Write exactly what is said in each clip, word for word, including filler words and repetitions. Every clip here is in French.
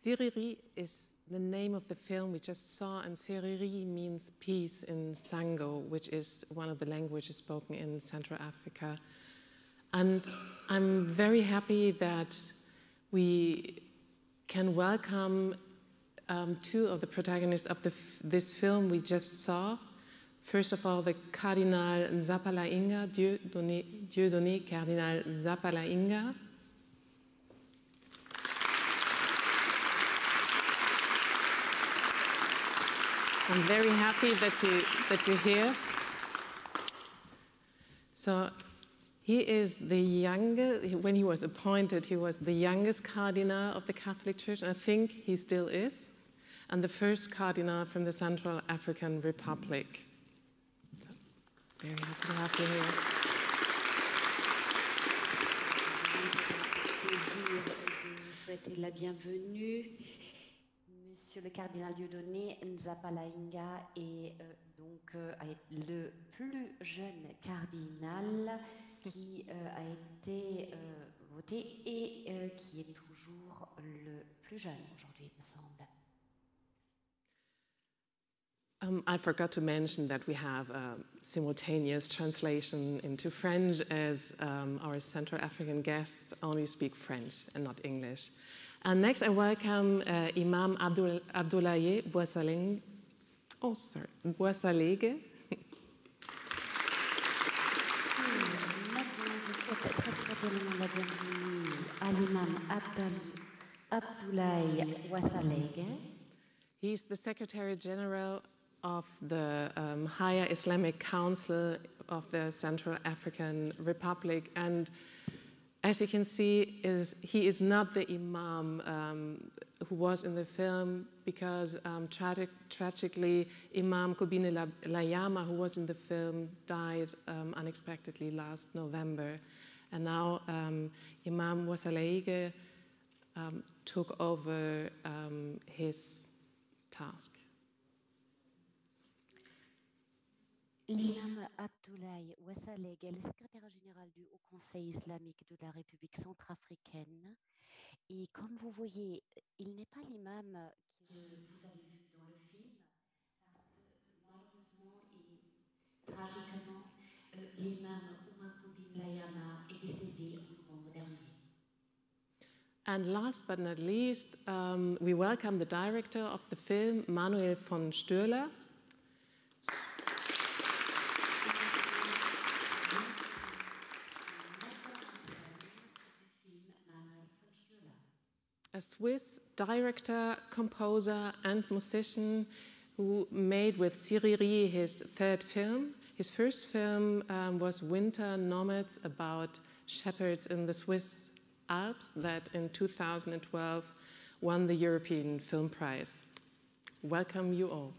Siriri is the name of the film we just saw, and Siriri means peace in Sango, which is one of the languages spoken in Central Africa. And I'm very happy that we can welcome um, two of the protagonists of the, this film we just saw. First of all, the Cardinal Nzapalainga, Dieudonné, Dieudonné Cardinal Nzapalainga. I'm very happy that, you, that you're here. So he is the youngest, when he was appointed, he was the youngest cardinal of the Catholic Church, and I think he still is, and the first cardinal from the Central African Republic. So, very happy to have you here. Plaisir de vous souhaiter la bienvenue. Monsieur le cardinal Dieudonné Nzapalainga est euh, donc euh, le plus jeune cardinal qui euh, a été euh, voté et euh, qui est toujours le plus jeune aujourd'hui, il me semble. Um, I forgot to mention that we have a simultaneous translation into French, as um, our Central African guests only speak French and not English. And next, I welcome uh, Imam Abdul, Abdoulaye Bouassaleng, oh, sorry, Bouassalege. He's the Secretary General of the um, Higher Islamic Council of the Central African Republic, and as you can see, is, he is not the imam um, who was in the film, because um, tragic, tragically, Imam Kobine Layama, who was in the film, died um, unexpectedly last November. And now um, Imam Bouassalege um, took over um, his task. L'imam Abdoulaye Bouassalege est le secrétaire général du Haut Conseil islamique de la République centrafricaine. Et comme vous voyez, il n'est pas l'imam que vous avez vu dans le film, parce que malheureusement et tragiquement, euh, l'imam Oumar Kobine Layama est décédé en novembre dernier. And last but not least, um, we welcome the director of the film, Manuel von Stürler. A Swiss director, composer, and musician who made with Siriri his third film. His first film um, was Winter Nomads, about shepherds in the Swiss Alps, that in two thousand twelve won the European Film Prize. Welcome you all.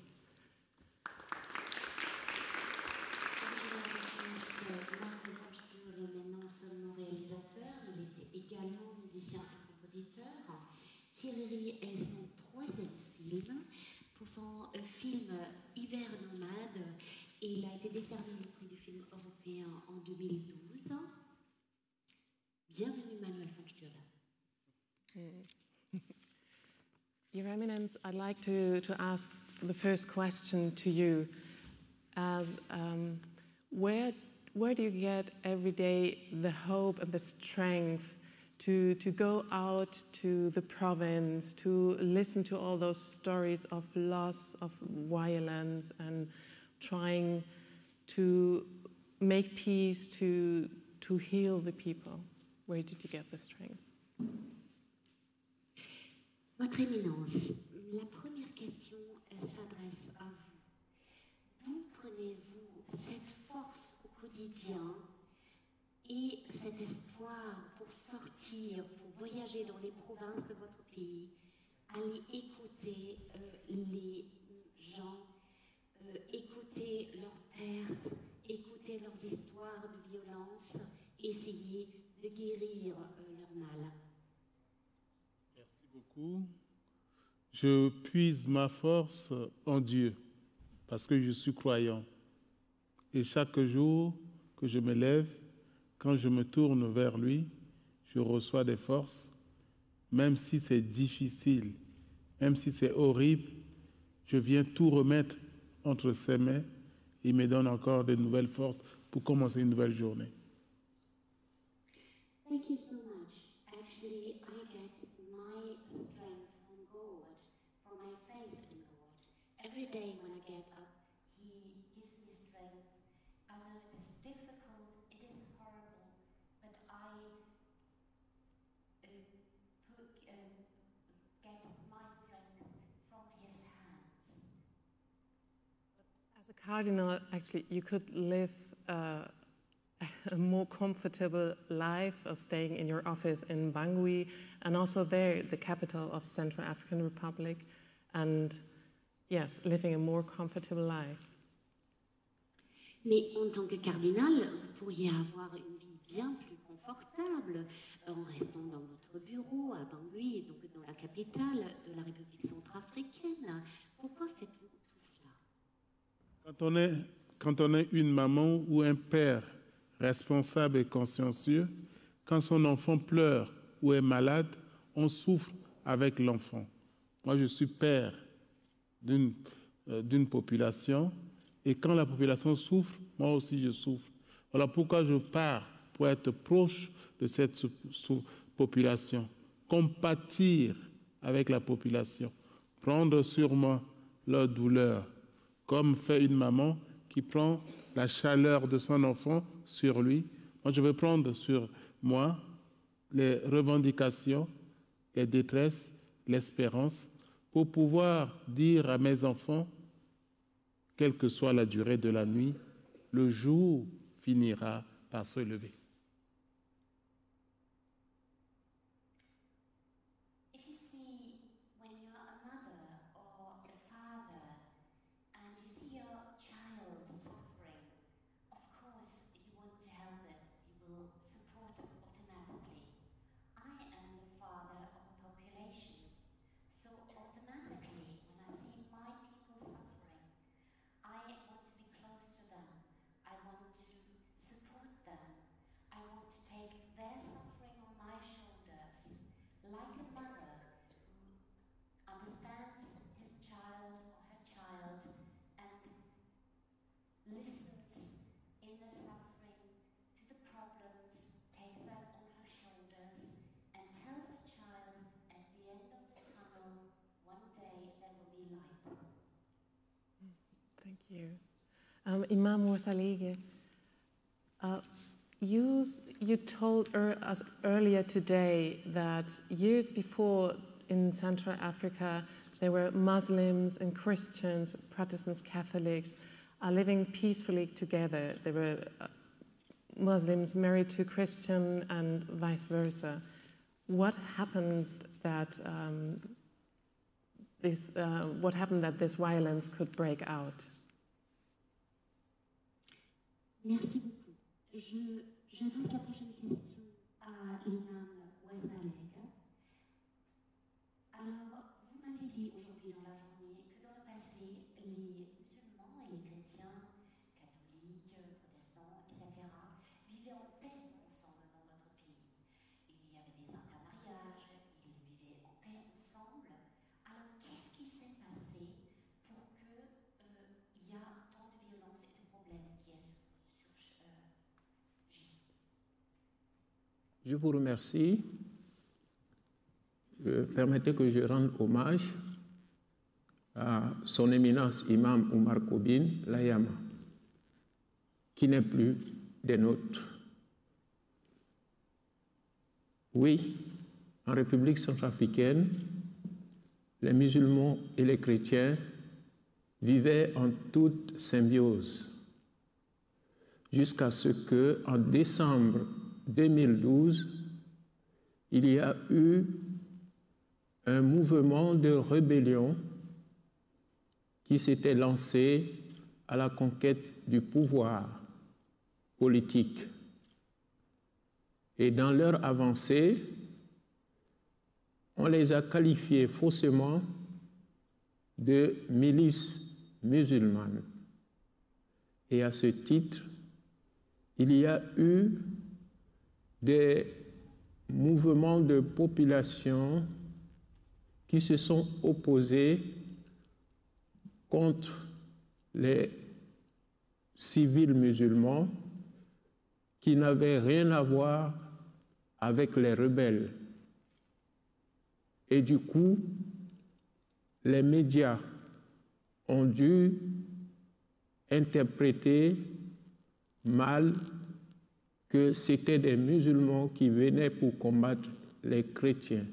Siriri est son troisième film, pouvant euh, film Hiver nomade, et il a été décerné le prix du film européen en deux mille douze. Bienvenue Manuel von Stürler. Mm. Your Eminence, I'd like to, to ask the first question to you as um, where, where do you get every day the hope and the strength To, to go out to the province, to listen to all those stories of loss, of violence, and trying to make peace, to, to heal the people? Where did you get the strength? Votre Éminence, la première question s'adresse à vous. D'où prenez-vous cette force au quotidien et cet espoir pour sortir, pour voyager dans les provinces de votre pays, aller écouter euh, les gens, euh, écouter leurs pertes, écouter leurs histoires de violence, essayer de guérir euh, leur mal. Merci beaucoup. Je puise ma force en Dieu parce que je suis croyant. Et chaque jour que je me lève, quand je me tourne vers lui, je reçois des forces, même si c'est difficile même si c'est horrible, je viens tout remettre entre ses mains. Il me donne encore de nouvelles forces pour commencer une nouvelle journée. Thank you so much. Actually, I get my strength from God, from my faith in God. Every day when I get up, He gives me strength. I know it is difficult, it is horrible, but I uh, put, uh, get my strength from His hands. As a cardinal, actually, you could live uh, a more comfortable life of staying in your office in Bangui, and also there, the capital of Central African Republic, and yes, living a more comfortable life. Mais en tant que cardinal, vous pourriez avoir une vie bien plus confortable en restant dans votre bureau à Bangui, donc dans la capitale de la République centrafricaine. Pourquoi faites-vous tout cela? Quand on est, quand on est une maman ou un père responsable et consciencieux, quand son enfant pleure ou est malade, on souffre avec l'enfant. Moi, je suis père d'une euh, d'une population, et quand la population souffre, moi aussi je souffre. Voilà pourquoi je pars pour être proche de cette sous, sous population, compatir avec la population, prendre sur moi leur douleur, comme fait une maman qui prend la chaleur de son enfant sur lui. Moi, je veux prendre sur moi les revendications, les détresses, l'espérance, pour pouvoir dire à mes enfants, quelle que soit la durée de la nuit, le jour finira par se lever. If you see, when you're a mother or a father and you see your child suffering, of course you want to help it, you will support it automatically. I am the father of a population, so automatically when I see my people suffering, I want to be close to them, I want to support them, I want to take their suffering on my shoulders, like a mother who understands his child or her child and listens in the suffering to the problems, takes that on her shoulders and tells her child at the end of the tunnel, one day there will be light. Thank you. Um, Imam Mursalege, uh, you, you told er, us earlier today that years before in Central Africa, there were Muslims and Christians, Protestants, Catholics, are living peacefully together. There were uh, Muslims married to Christian and vice versa. What happened that um, this, uh, what happened that this violence could break out? Merci beaucoup. Je, j'adresse la prochaine question à l'imam Ouazzaleg. Alors, vous m'avez dit aujourd'hui dans la journée que dans le passé, les musulmans et les chrétiens, catholiques, protestants, et cetera, vivaient en paix ensemble dans votre pays. Il y avait des intermariages, ils vivaient en paix ensemble. Alors, qu'est-ce qui s'est passé pour qu'il euh, y a tant de violence et de problèmes qui est sur, sur euh, J? Je vous remercie. Euh, permettez que je rende hommage à son éminence imam Oumar Koubine Layama, qui n'est plus des nôtres. Oui, en République centrafricaine, les musulmans et les chrétiens vivaient en toute symbiose, jusqu'à ce que, en décembre deux mille douze, il y a eu un mouvement de rébellion qui s'était lancé à la conquête du pouvoir politique. Et dans leur avancée, on les a qualifiés faussement de milices musulmanes. Et à ce titre, il y a eu des mouvements de population qui se sont opposés contre les civils musulmans qui n'avaient rien à voir avec les rebelles. Et du coup, les médias ont dû interpréter mal que c'était des musulmans qui venaient pour combattre les chrétiens.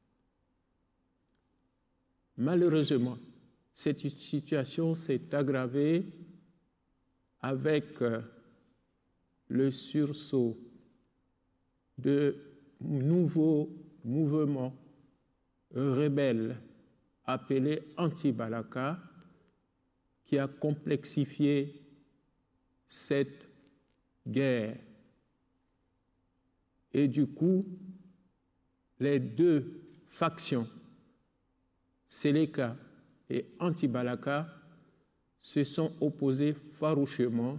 Malheureusement, cette situation s'est aggravée avec le sursaut de nouveaux mouvements rebelles appelés anti-Balaka, qui a complexifié cette guerre. Et du coup, les deux factions, Seleka et anti-Balaka, se sont opposées farouchement,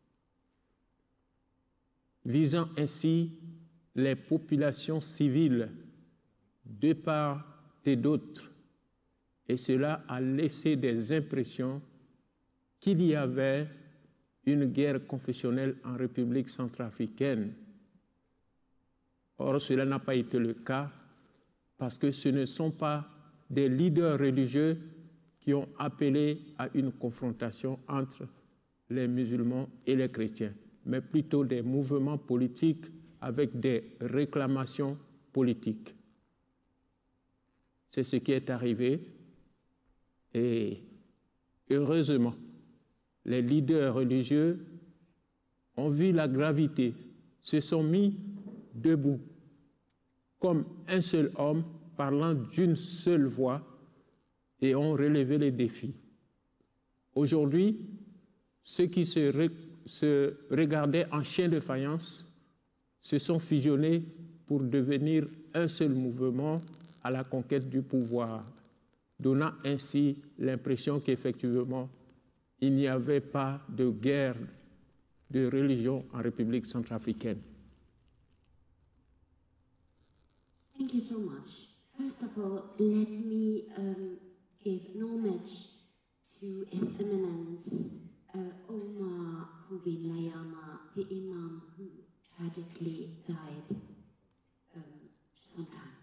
visant ainsi les populations civiles de part et d'autre. Et cela a laissé des impressions qu'il y avait une guerre confessionnelle en République centrafricaine. Or, cela n'a pas été le cas parce que ce ne sont pas des leaders religieux qui ont appelé à une confrontation entre les musulmans et les chrétiens, mais plutôt des mouvements politiques avec des réclamations politiques. C'est ce qui est arrivé et heureusement, les leaders religieux ont vu la gravité, se sont mis debout comme un seul homme parlant d'une seule voix et ont relevé les défis. Aujourd'hui, ceux qui se, re, se regardaient en chien de faïence se sont fusionnés pour devenir un seul mouvement à la conquête du pouvoir, donnant ainsi l'impression qu'effectivement, il n'y avait pas de guerre de religion en République centrafricaine. Thank you so much. First of all, let me um, give an homage to His Eminence uh, Omar Kubin Layama, the Imam who tragically died um, sometime.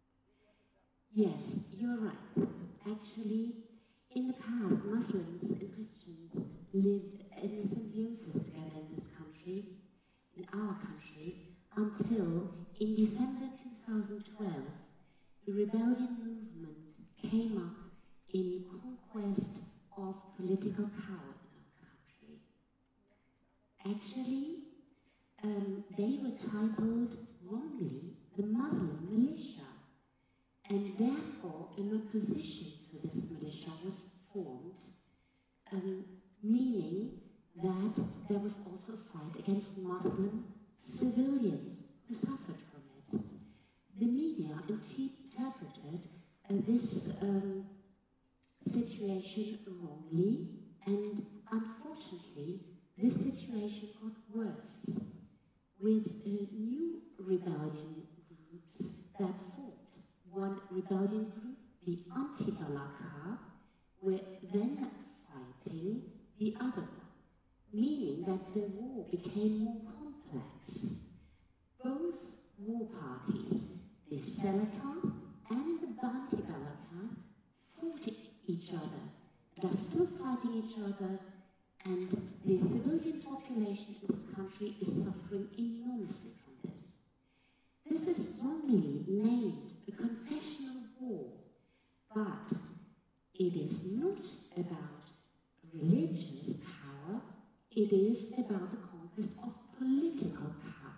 Yes, you're right. Actually, in the past, Muslims and Christians lived in a symbiosis together in this country, in our country, until in December two thousand twelve, the rebellion movement came up in conquest of political power in our country. Actually, um, they were titled wrongly the Muslim militia, and therefore an opposition to this militia was formed, um, meaning that there was also a fight against Muslim civilians who suffered from it. The media interpreted uh, this um, situation wrongly, and unfortunately, this situation got worse with uh, new rebellion groups that fought. One rebellion group, the anti-Balaka, were then fighting the other one, meaning that the war became more complex. Both war parties, the Selekas and the Banti-Balakas, fought each other, and are still fighting each other, and the civilian population in this country is suffering enormously from this. This is wrongly named a confessional war, but it is not about religious power, it is about the conquest of political power.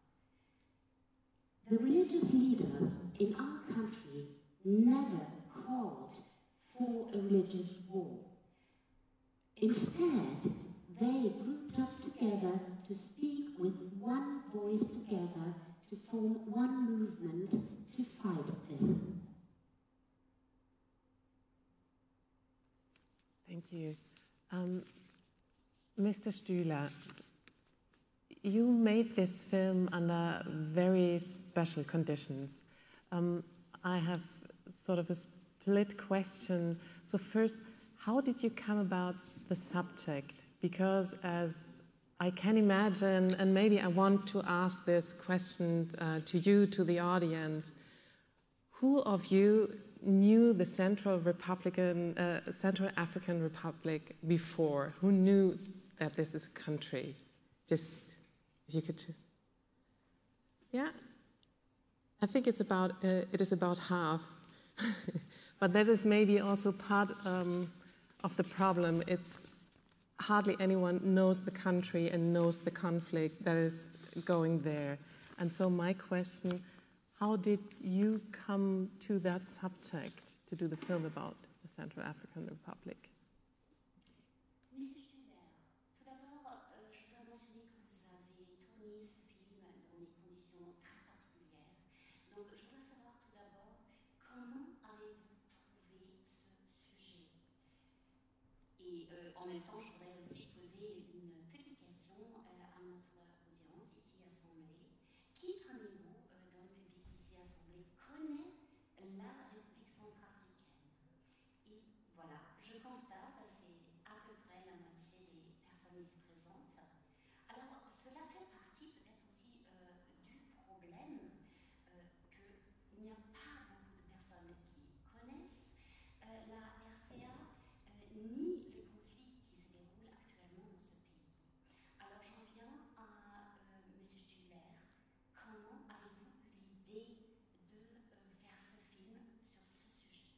The religious leaders in our country never called for a religious war. Instead, they grouped up together to speak with one voice together to form one movement to fight this. Thank you. Um, Mister Stühler, you made this film under very special conditions. Um, I have sort of a split question. So first, how did you come about the subject? Because as I can imagine, and maybe I want to ask this question uh, to you, to the audience, who of you knew the Central Republican, uh, Central African Republic before? Who knew that this is a country? Just, if you could just, yeah? I think it's about, uh, it is about half. But that is maybe also part um, of the problem. It's hardly anyone knows the country and knows the conflict that is going there. And so my question, how did you come to that subject to do the film about the Central African Republic? Monsieur Studer, tout d'abord, euh, je dois mentionner que vous avez tourné ce film dans des conditions très particulières. Donc, je voudrais savoir tout d'abord, comment avez-vous trouvé ce sujet? Et euh, en même temps, je voudrais aussi poser une petite question euh, à notre audience ici assemblée. Qui parmi vous, euh, dans le public ici assemblé, connaît la République centrafricaine? Et voilà, je constate, c'est à peu près la moitié des personnes ici présentes. Alors, cela fait partie peut-être aussi euh, du problème euh, qu'il n'y a pas beaucoup de personnes qui connaissent euh, la R C A euh, ni le conflit qui se déroule actuellement dans ce pays. Alors, j'en viens à euh, Monsieur Studer. Comment avez-vous eu l'idée de euh, faire ce film sur ce sujet?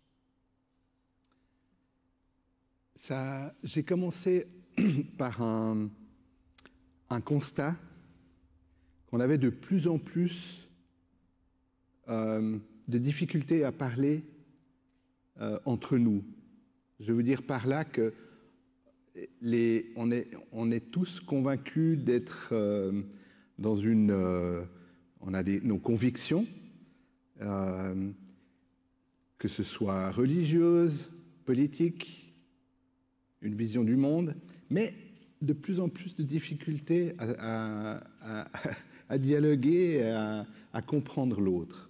Ça, j'ai commencé par un, un constat qu'on avait de plus en plus euh, de difficultés à parler euh, entre nous. Je veux dire par là que les, on, est, on est tous convaincus d'être euh, dans une... Euh, on a des, nos convictions, euh, que ce soit religieuses, politiques, une vision du monde, mais de plus en plus de difficultés à, à, à, à dialoguer, à, à comprendre l'autre.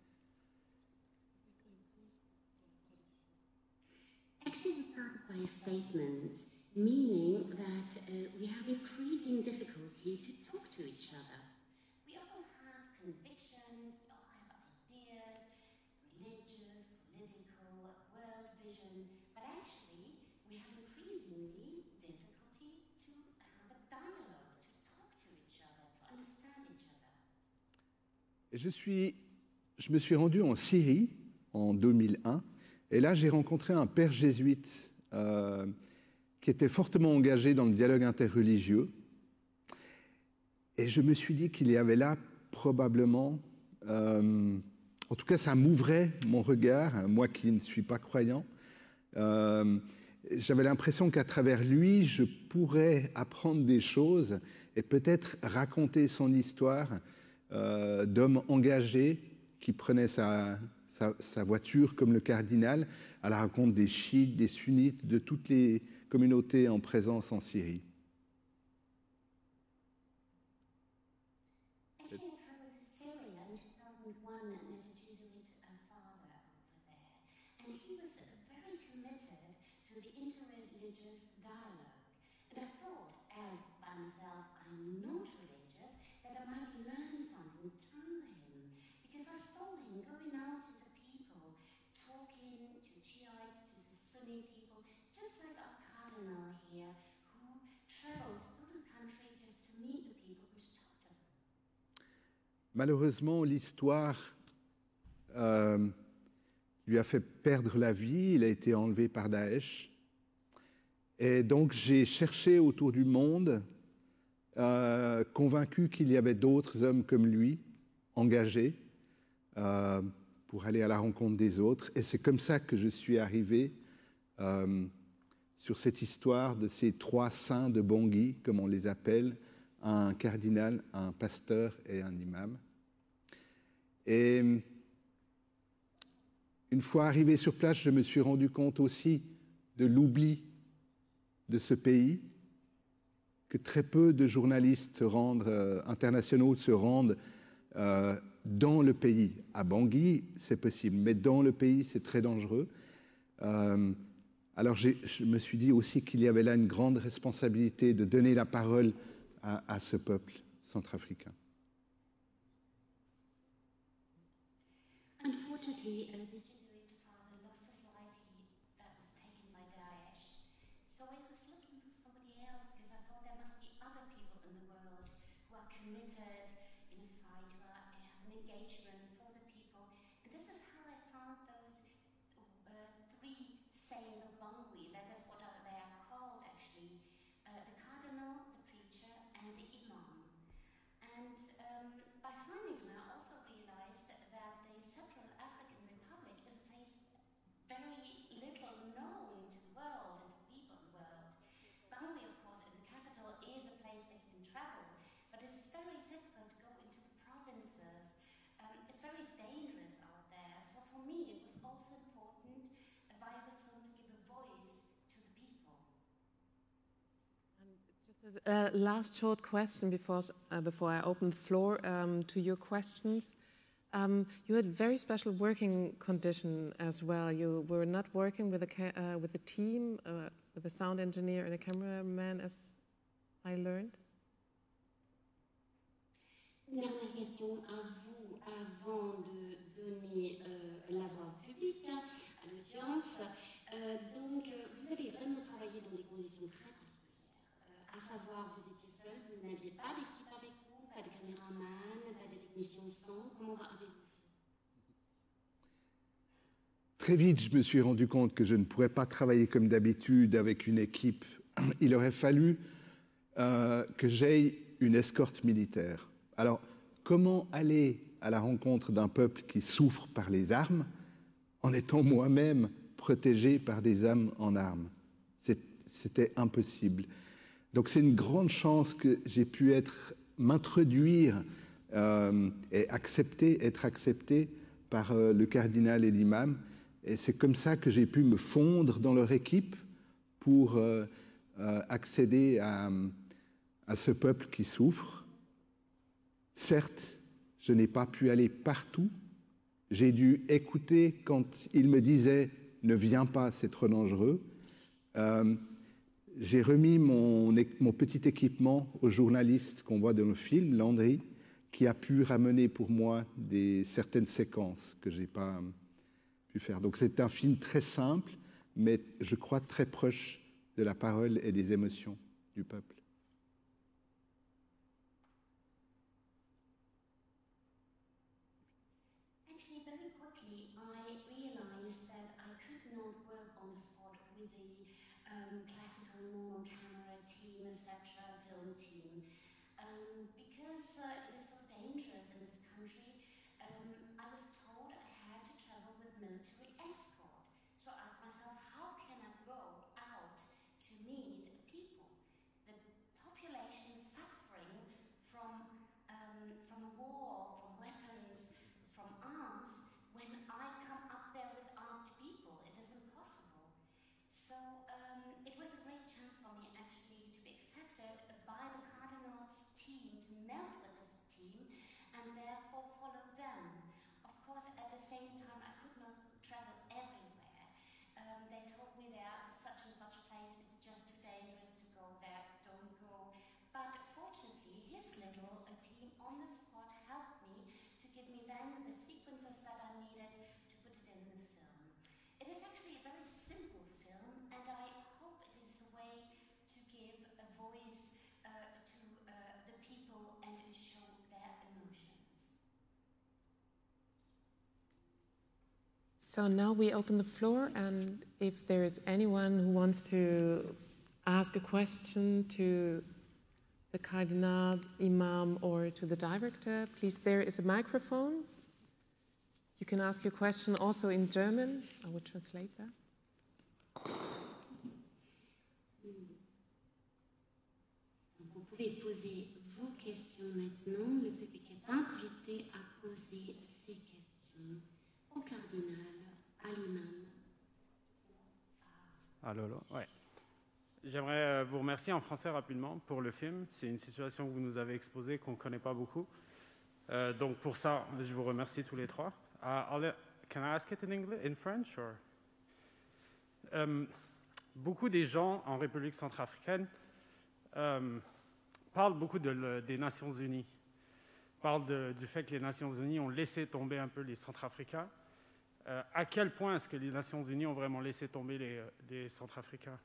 Actually, we started by a statement meaning that uh, we have increasing difficulty to talk to each other. We all have convictions, we all have ideas, religious, political, world vision, but actually we have increasingly difficulty to have a dialogue, to talk to each other, to understand each other. Et je, suis, je me suis rendu en Syrie en deux mille un, et là j'ai rencontré un père jésuite euh, qui était fortement engagé dans le dialogue interreligieux. Et je me suis dit qu'il y avait là probablement, euh, en tout cas ça m'ouvrait mon regard, moi qui ne suis pas croyant. Euh, j'avais l'impression qu'à travers lui, je pourrais apprendre des choses et peut-être raconter son histoire euh, d'homme engagé qui prenait sa, sa, sa voiture comme le cardinal à la rencontre des chiites, des sunnites, de toutes les communautés en présence en Syrie. Actually, I traveled to Syria in two thousand one and met a Jesuit uh, father over there. And he was uh, very committed to the interreligious dialogue. And I thought, as by myself I'm not religious, that I might learn something through him. Because I saw him going out to the people, talking to Shiites, to the Sunni people, just like our cardinal here, who travels through the country just to meet the people and to talk to them. Malheureusement, l'histoire euh, lui a fait perdre la vie. Il a été enlevé par Daesh. Et donc, j'ai cherché autour du monde, euh, convaincu qu'il y avait d'autres hommes comme lui, engagés, euh, pour aller à la rencontre des autres. Et c'est comme ça que je suis arrivé euh, sur cette histoire de ces trois saints de Bangui, comme on les appelle, un cardinal, un pasteur et un imam. Et une fois arrivé sur place, je me suis rendu compte aussi de l'oubli de ce pays, que très peu de journalistes se rendent, euh, internationaux se rendent euh, dans le pays. À Bangui, c'est possible, mais dans le pays, c'est très dangereux. Euh, alors je me suis dit aussi qu'il y avait là une grande responsabilité de donner la parole à, à ce peuple centrafricain. Unfortunately, uh, this Jesuit father lost his life. He, that was taken by Daesh. So I was looking for somebody else because I thought there must be other people in the world who are committed in a fight, who are, have an engagement for the people. And this is how I found those uh, three saints of Bangui. That is what are, they are called actually. Uh, the cardinal, the preacher, and the imam. And um, by finding them, I also realized that the Central African Republic is a place very little known to the world and to the people of the world. Bangui, of course, in the capital, is a place they can travel, but it's very difficult to go into the provinces. Um, it's very dangerous out there. So for me, it was also important uh, via this film to give a voice to the people. Just a uh, last short question before, uh, before I open the floor um, to your questions. Um, you had very special working condition as well. You were not working with a, uh, with a team, uh, with a sound engineer and a cameraman, as I learned. Une dernière question à vous avant de donner euh, la voix au public, à l'audience. Euh, donc, euh, vous avez vraiment travaillé dans des conditions très particulières. Euh, à savoir, vous étiez seul, vous n'aviez pas d'équipe avec vous, pas de caméraman, pas de technicien son. Comment avez-vous fait? Très vite, je me suis rendu compte que je ne pourrais pas travailler comme d'habitude avec une équipe. Il aurait fallu euh, que j'aie une escorte militaire. Alors, comment aller à la rencontre d'un peuple qui souffre par les armes en étant moi-même protégé par des âmes en armes? C'était impossible. Donc c'est une grande chance que j'ai pu être, m'introduire euh, et accepter, être accepté par euh, le cardinal et l'imam. Et c'est comme ça que j'ai pu me fondre dans leur équipe pour euh, euh, accéder à, à ce peuple qui souffre. Certes, je n'ai pas pu aller partout. J'ai dû écouter quand ils me disaient « ne viens pas, c'est trop dangereux euh, ». J'ai remis mon, mon petit équipement au journaliste qu'on voit dans le film, Landry, qui a pu ramener pour moi des, certaines séquences que je n'ai pas pu faire. Donc c'est un film très simple, mais je crois très proche de la parole et des émotions du peuple. Actually, very quickly, I realized that I could not work on the spot with the um, classical normal camera team, et cetera, film team. Um, because uh, it is so dangerous in this country, um, I was told I had to travel with military escort. So I asked myself, how can I go out to meet people? The population suffering from, um, from a war, from weapons, from arms, when I come up there with armed people. It is impossible. So um, it was a great chance for me actually to be accepted by the Cardinal's team, to melt with this team and therefore follow them. Of course, at the same time, I could not travel everywhere. Um, they told me there, such and such place is just too dangerous to go there, don't go. But fortunately, his little uh, team on the spot helped me to give me then the sequences that I needed to put it in the film. It is actually a very simple film, and I hope it is a way to give a voice uh, to uh, the people and to show their emotions. So now we open the floor, and if there is anyone who wants to ask a question to the Cardinal, Imam, or to the director, please, there is a microphone. You can ask your question also in German. I will translate that. Vous pouvez poser vos questions maintenant. Le public est invité à poser ses questions au cardinal, à l'imam. Allô, allô, ouais. J'aimerais vous remercier en français rapidement pour le film. C'est une situation que vous nous avez exposée qu'on ne connaît pas beaucoup. Euh, donc pour ça, je vous remercie tous les trois. Uh, I'll, can I ask it in English, in French, or? Euh, beaucoup des gens en République centrafricaine euh, parlent beaucoup de le, des Nations Unies, parlent de, du fait que les Nations Unies ont laissé tomber un peu les Centrafricains. Euh, à quel point est-ce que les Nations Unies ont vraiment laissé tomber les, les Centrafricains?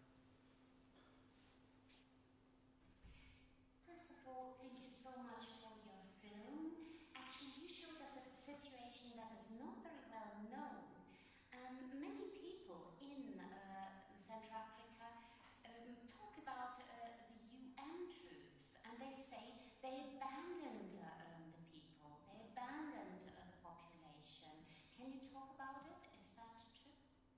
First of all, thank you so much for your film. Actually, you showed us a situation that is not very well known. Um, many people in uh, Central Africa um, talk about uh, the U N troops, and they say they abandoned uh, um, the people, they abandoned uh, the population. Can you talk about it? Is that true?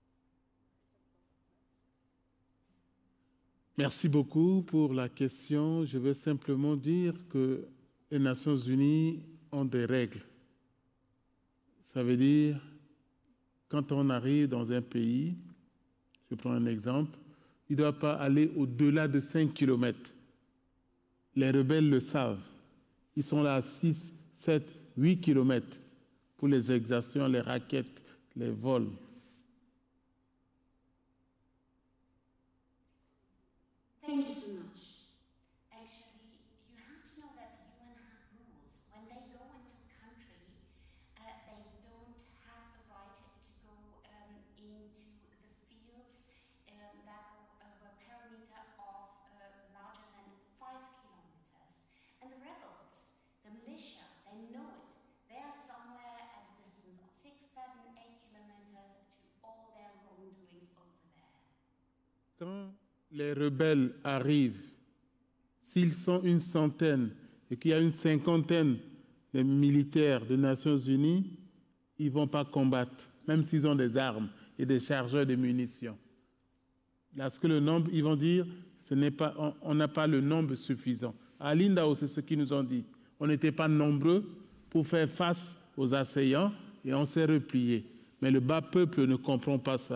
Merci beaucoup pour la question. Je veux simplement dire que les Nations Unies ont des règles. Ça veut dire, quand on arrive dans un pays, je prends un exemple, il ne doit pas aller au-delà de cinq kilomètres. Les rebelles le savent. Ils sont là à six, sept, huit kilomètres pour les exactions, les raquettes, les vols. Thank you so much. Actually, you have to know that the U N have rules. When they go into a country, uh, they don't have the right to go um, into the fields um, that go over a perimeter of uh, larger than five kilometers. And the rebels, the militia, they know it. They are somewhere at a distance of six, seven, eight kilometers to all their wrongdoings over there. Quand les rebelles arrivent, s'ils sont une centaine et qu'il y a une cinquantaine de militaires des Nations Unies, ils ne vont pas combattre, même s'ils ont des armes et des chargeurs de munitions. Parce que le nombre, ils vont dire, ce n'est pas, on n'a pas le nombre suffisant. À Lindao, c'est ce qu'ils nous ont dit. On n'était pas nombreux pour faire face aux assaillants et on s'est replié. Mais le bas peuple ne comprend pas ça.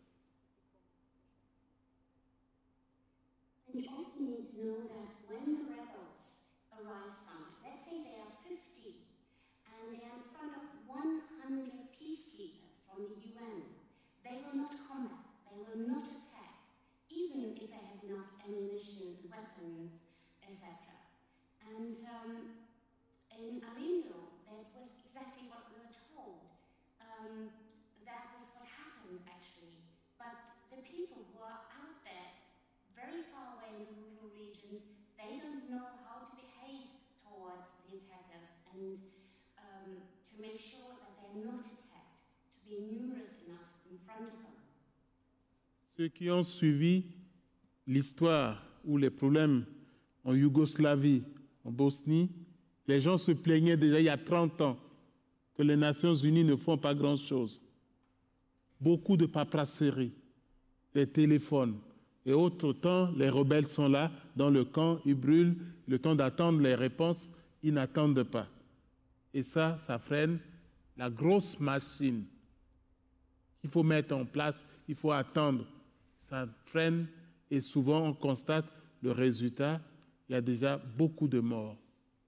And you also need to know that when the rebels arrive somewhere, let's say they are fifty, and they are in front of one hundred peacekeepers from the U N, they will not combat, they will not attack, even if they have enough ammunition, weapons, et cetera. And um, in Alindo, that was exactly what we were told. Um, that was what happened, actually. But the people who are out there, very far away in the rural regions, they don't know how to behave towards the attackers and um, to make sure that they're not attacked, to be numerous enough in front of them. Ceux qui ont suivi l'histoire ou les problèmes en Yougoslavie, en Bosnie, les gens se plaignaient déjà il y a trente ans que les Nations Unies ne font pas grand-chose. Beaucoup de paperasserie, les téléphones. Et autre temps, les rebelles sont là, dans le camp, ils brûlent, le temps d'attendre les réponses, ils n'attendent pas. Et ça, ça freine la grosse machine qu'il faut mettre en place, il faut attendre. Ça freine et souvent on constate le résultat, il y a déjà beaucoup de morts.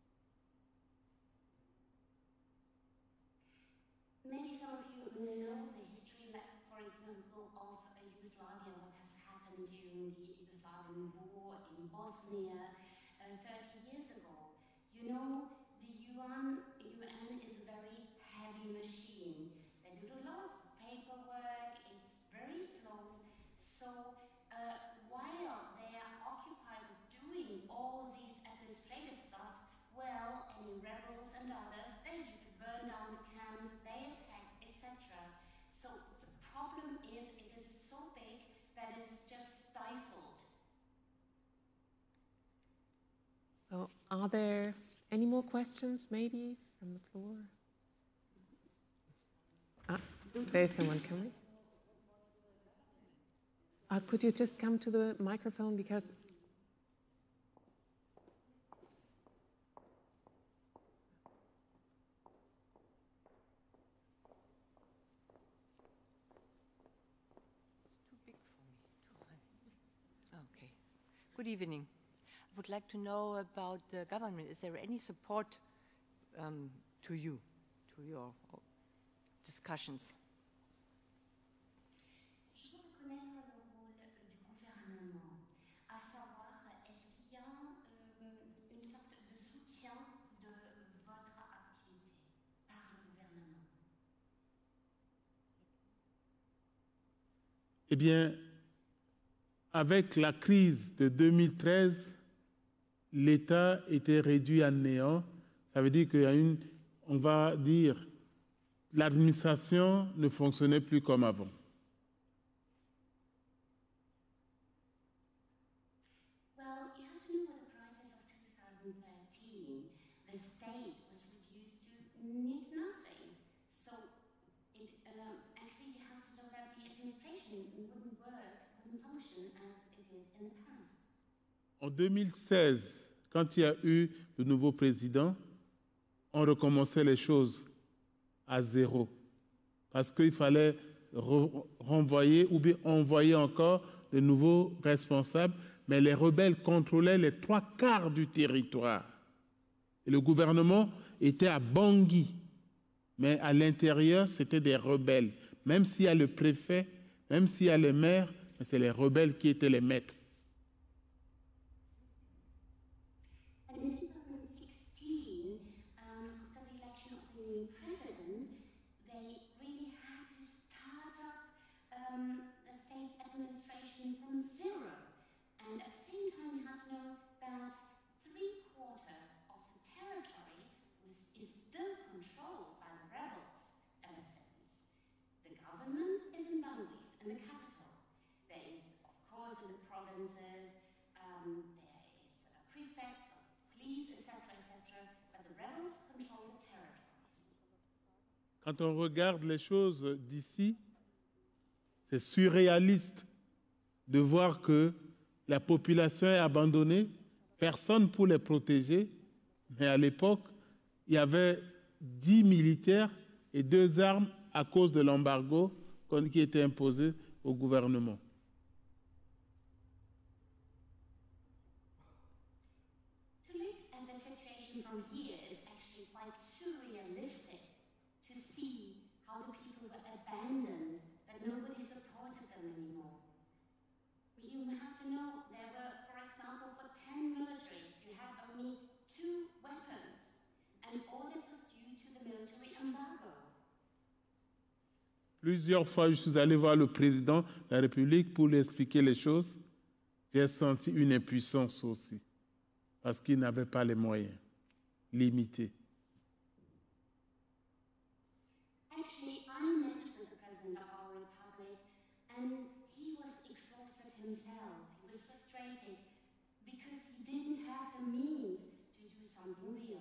Maybe some of you know the history, like, for example, of uh, Yugoslavia, what has happened during the Yugoslavian war in Bosnia uh, thirty years ago. You know, the U N, U N is a very heavy machine. They do a lot of paperwork, it's very slow. So uh, while they are occupied with doing all these administrative stuff, well, any rebels and others, they burn down the camps, they attack, et cetera. So the problem is it is so big that it's just stifled. So are there any more questions, maybe, from the floor? Ah, there's someone coming. Uh, could you just come to the microphone, because It's too big for me, too high. Okay. Good evening. I would like to know about the government. Is there any support um, to you, to your discussions? Je veux reconnaître Eh bien, avec la crise de deux mille treize, l'État était réduit à néant. Ça veut dire qu'il y a une, on va dire, l'administration ne fonctionnait plus comme avant. Well, you have to know with the crisis of two thousand thirteen, the state was reduced to need nothing. So it, um, actually you have to know that the administration wouldn't work, wouldn't function as it did in the past. En deux mille seize, quand il y a eu le nouveau président, on recommençait les choses à zéro. Parce qu'il fallait re renvoyer ou bien envoyer encore de nouveaux responsables, mais les rebelles contrôlaient les trois quarts du territoire. Et le gouvernement était à Bangui, mais à l'intérieur, c'était des rebelles. Même s'il y a le préfet, même s'il y a le maire, c'est les rebelles qui étaient les maîtres. And in two thousand sixteen, um, after the election of the new president, they really had to start up um, the state administration from zero. And at the same time, you have to know that three quarters of the territory was, is still controlled by the rebels ever since. The government is in Bangui, in the capital. There is, of course, in the provinces, um, there is uh, prefects of police, et cetera, et cetera. But the rebels control the territories. Quand on regarde les choses d'ici, c'est surréaliste de voir que la population est abandonnée, personne pour les protéger. Mais à l'époque, il y avait dix militaires et deux armes à cause de l'embargo qui était imposé au gouvernement. To look at the situation from here is actually quite surrealistic. To see how the people were abandoned, that nobody supported them anymore. You have to know there were, for example, for ten militaries, you had only two weapons. And all this was due to the military embargo. Plusieurs fois, je suis allé voir le président de la République pour lui expliquer les choses. J'ai senti une impuissance aussi, parce qu'il n'avait pas les moyens, limités. Actually, I met with the president of our republic, and he was exhausted himself. He was frustrated because he didn't have the means to do something real.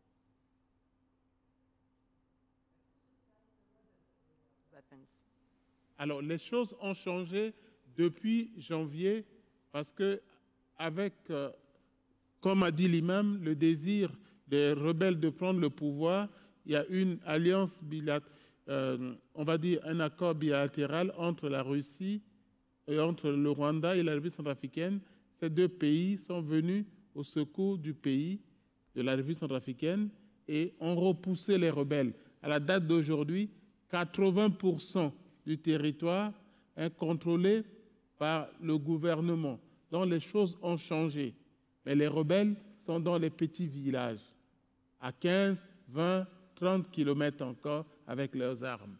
Weapons. Alors, les choses ont changé depuis janvier parce que, avec, euh, comme a dit l'imam, le désir des rebelles de prendre le pouvoir, il y a une alliance bilatérale, euh, on va dire un accord bilatéral entre la Russie et entre le Rwanda et la République centrafricaine. Ces deux pays sont venus au secours du pays, de la République centrafricaine, et ont repoussé les rebelles. À la date d'aujourd'hui, quatre-vingts pour cent du territoire est contrôlé par le gouvernement. Donc les choses ont changé. Mais les rebelles sont dans les petits villages, à quinze, vingt, trente kilomètres encore avec leurs armes.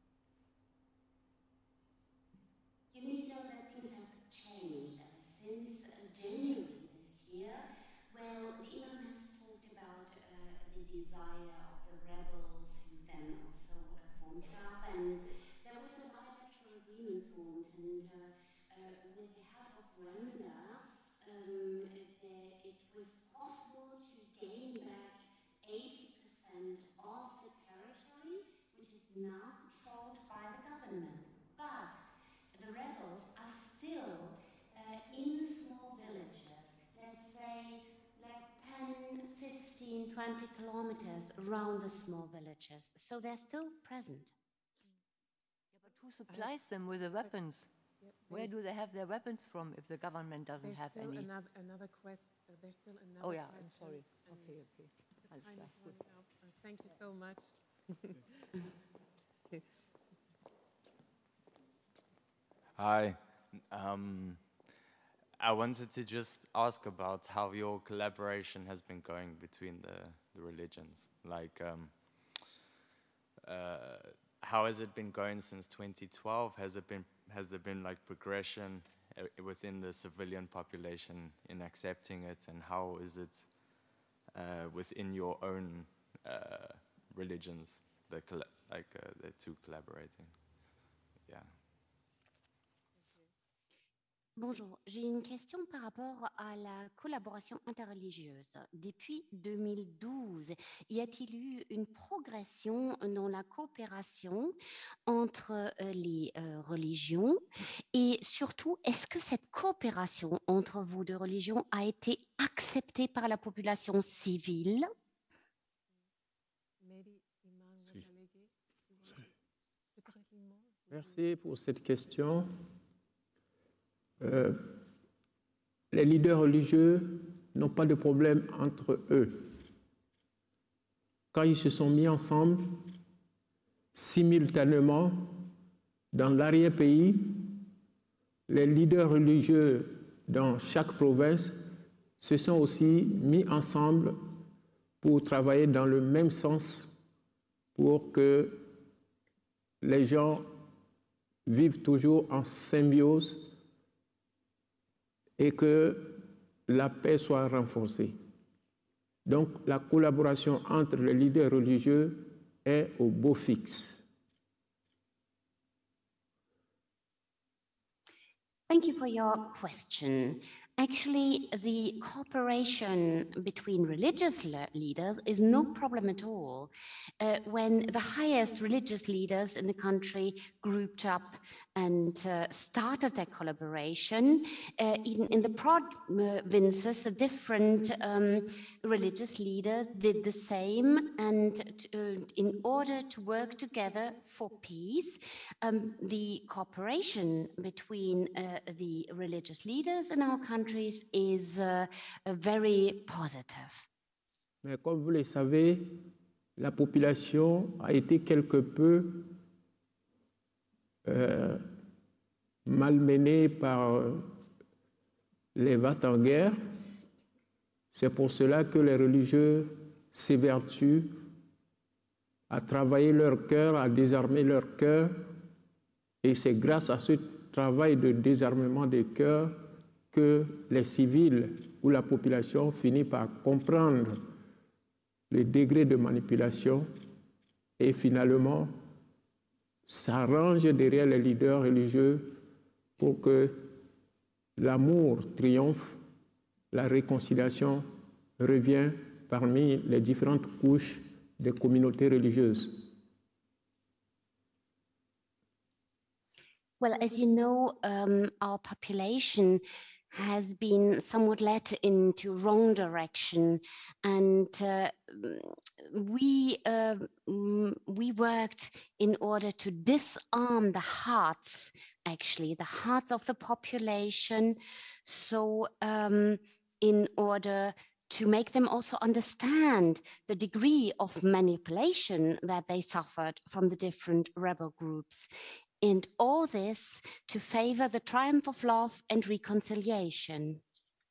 You need to know that things have changed since uh, January this year. Well, the Imam has talked about uh, the desire of the rebels who then also uh, formed up, and there was a bilateral agreement formed, and uh, uh, with the help of Rwanda, um, there, it was possible to gain back eighty percent of the territory, which is now controlled by the government. But the rebels are still uh, in small villages, let's say like ten, fifteen, twenty kilometers around the small villages. So they're still present. Yeah, but who supplies them with the weapons? Where do they have their weapons from if the government doesn't There's have still any? another, another quest. Uh, there's still another Oh yeah, I'm question. sorry. and Okay, okay. the Alles time klar, is gut. running out. Uh, Thank you so much. Okay. Hi. Um, I wanted to just ask about how your collaboration has been going between the, the religions. Like, um, uh, how has it been going since twenty twelve? Has it been, has there been like progression uh, within the civilian population in accepting it, and how is it uh, within your own uh, religions, the like uh, the two collaborating? Yeah. Bonjour, j'ai une question par rapport à la collaboration interreligieuse. Depuis deux mille douze, y a-t-il eu une progression dans la coopération entre les euh, religions? Et surtout, est-ce que cette coopération entre vos deux religions a été acceptée par la population civile? Merci pour cette question. Euh, les leaders religieux n'ont pas de problème entre eux. Quand ils se sont mis ensemble, simultanément, dans l'arrière-pays, les leaders religieux dans chaque province se sont aussi mis ensemble pour travailler dans le même sens pour que les gens vivent toujours en symbiose et que la paix soit renforcée. Donc, la collaboration entre les leaders religieux est au beau fixe. Thank you for your question. Actually, the cooperation between religious le leaders is no problem at all. Uh, when the highest religious leaders in the country grouped up and uh, started their collaboration, uh, even in the provinces, the different um, religious leaders did the same, and uh, in order to work together for peace, um, the cooperation between uh, the religious leaders in our country is uh, very positive. Mais comme vous le savez, la population a été quelque peu euh, malmenée par les va-t-en-guerre. C'est pour cela que les religieux s'évertuent à travailler leur cœur, à désarmer leur cœur. Et c'est grâce à ce travail de désarmement des cœurs que les civils ou la population finit par comprendre le degré de manipulation et finalement s'arrange derrière les leaders religieux pour que l'amour triomphe, la réconciliation revient parmi les différentes couches des communautés religieuses. Well, as you know, um, our population has been somewhat led into wrong direction, and uh, we uh, we worked in order to disarm the hearts, actually, the hearts of the population, so um, in order to make them also understand the degree of manipulation that they suffered from the different rebel groups. And all this to favor the triumph of love and reconciliation.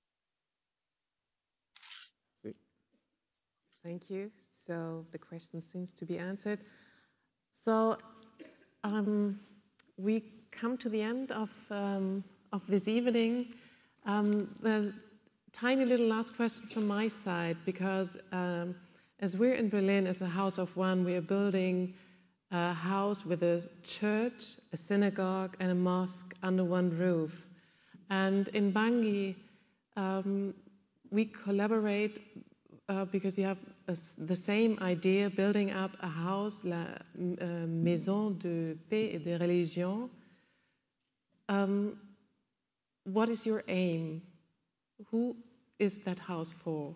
Thank you. So the question seems to be answered. So um, we come to the end of, um, of this evening. Um, a tiny little last question from my side, because um, as we're in Berlin as a House of One, we are building a house with a church, a synagogue, and a mosque under one roof. And in Bangui, um, we collaborate uh, because you have a, the same idea, building up a house, la uh, Maison de Paix et de Religion. Um, what is your aim? Who is that house for?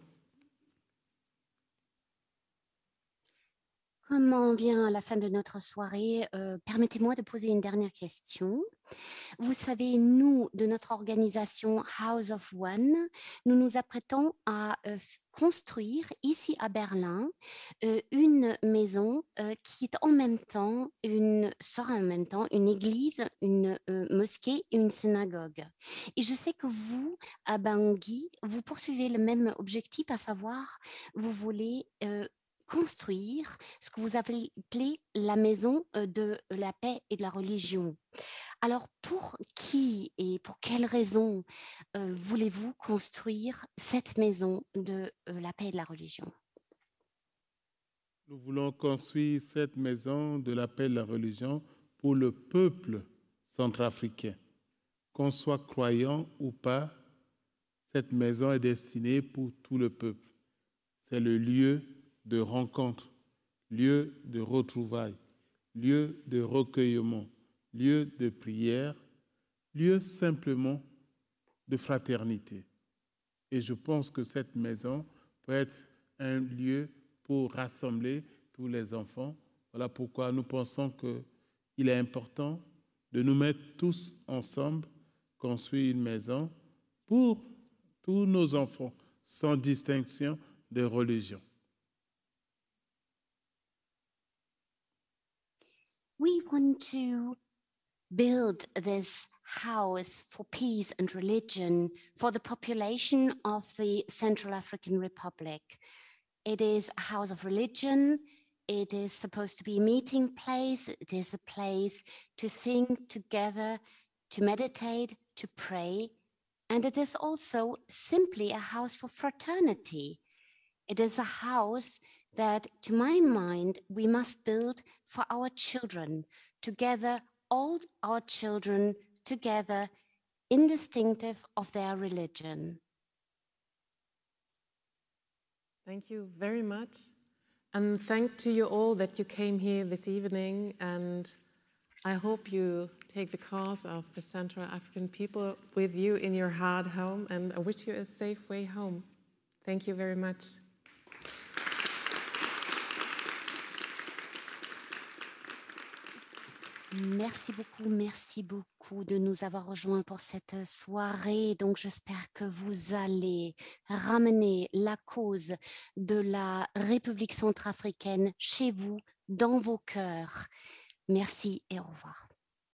Comme on vient à la fin de notre soirée, euh, permettez-moi de poser une dernière question. Vous savez, nous, de notre organisation House of One, nous nous apprêtons à euh, construire ici à Berlin euh, une maison euh, qui est en même temps une, sera en même temps une église, une euh, mosquée et une synagogue. Et je sais que vous, à Bangui, vous poursuivez le même objectif, à savoir, vous voulez euh, construire ce que vous avez appelé la maison de la paix et de la religion. Alors, pour qui et pour quelles raisons euh, voulez-vous construire cette maison de euh, la paix et de la religion? Nous voulons construire cette maison de la paix et de la religion pour le peuple centrafricain. Qu'on soit croyant ou pas, cette maison est destinée pour tout le peuple. C'est le lieu de rencontre, lieu de retrouvailles, lieu de recueillement, lieu de prière, lieu simplement de fraternité. Et je pense que cette maison peut être un lieu pour rassembler tous les enfants. Voilà pourquoi nous pensons qu'il est important de nous mettre tous ensemble, construire une maison pour tous nos enfants, sans distinction de religion. We want to build this house for peace and religion for the population of the Central African Republic. It is a house of religion. It is supposed to be a meeting place. It is a place to think together, to meditate, to pray. And it is also simply a house for fraternity. It is a house that, to my mind, we must build for our children, together, all our children together, indistinctive of their religion. Thank you very much. And thank to you all that you came here this evening. And I hope you take the cause of the Central African people with you in your heart home. And I wish you a safe way home. Thank you very much. Merci beaucoup, merci beaucoup de nous avoir rejoints pour cette soirée. Donc, j'espère que vous allez ramener la cause de la République centrafricaine chez vous, dans vos cœurs. Merci et au revoir.